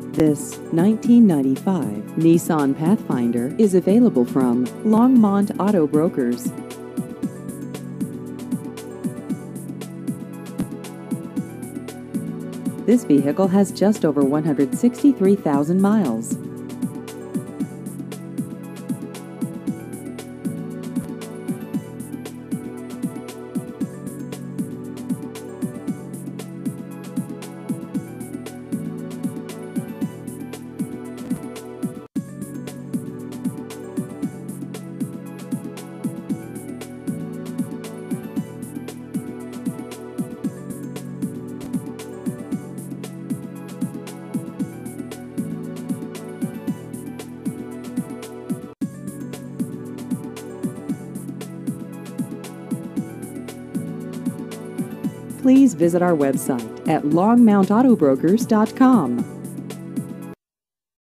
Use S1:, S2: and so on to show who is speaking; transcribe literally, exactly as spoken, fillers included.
S1: This nineteen ninety-five Nissan Pathfinder is available from Longmont Auto Brokers. This vehicle has just over one hundred sixty-three thousand miles. Please visit our website at longmont auto brokers dot com.